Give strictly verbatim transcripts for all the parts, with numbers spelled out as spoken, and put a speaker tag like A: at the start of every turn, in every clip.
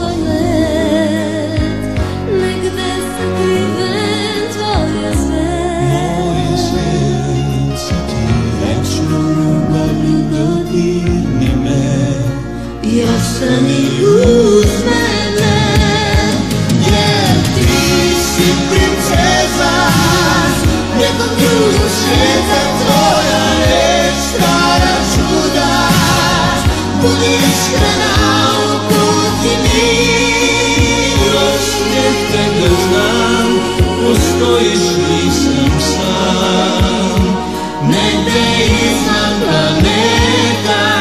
A: tvoj let, negde sakriven tvoje sve.
B: Moje srce ti večnom ljubavlju dodirni me
A: I ostani uz mene, jer ti si princeza nekog drugog svijeta, tvoja reč stvara čuda. Budi iskrena u puti mi,
B: još uvijek te da znam, postojiš, nisam sam,
A: negde iznad planeta.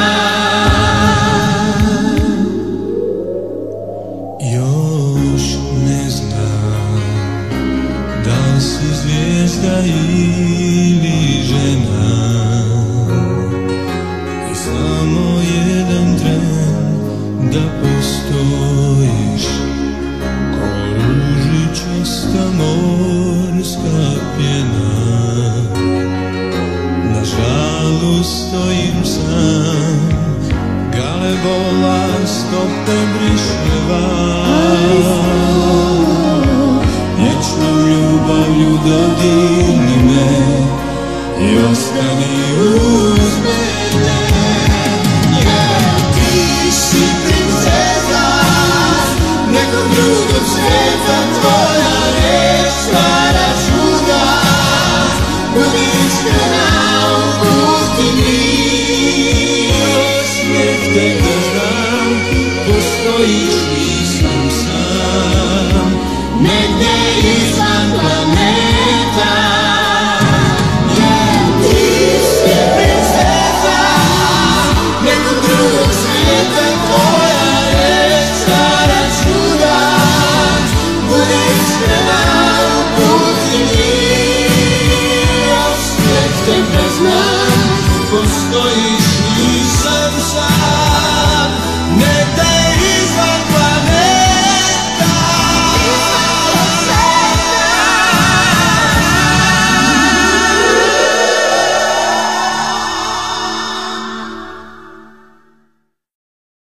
B: još ne znam da li si zvijezda ili žena, i samo jedan tren da postojiš ko ružičasta morska pjena. Nažalost stojim sam, galebola stope briše vas. Vječnom ljubavlju dodirni me i ostani uz mene,
A: Jer ti si princeza nekog drugog svijeta, tvoja reč stvara čuda. Budi iskrena u puti mi,
B: još uvijek te da znam, postojiš.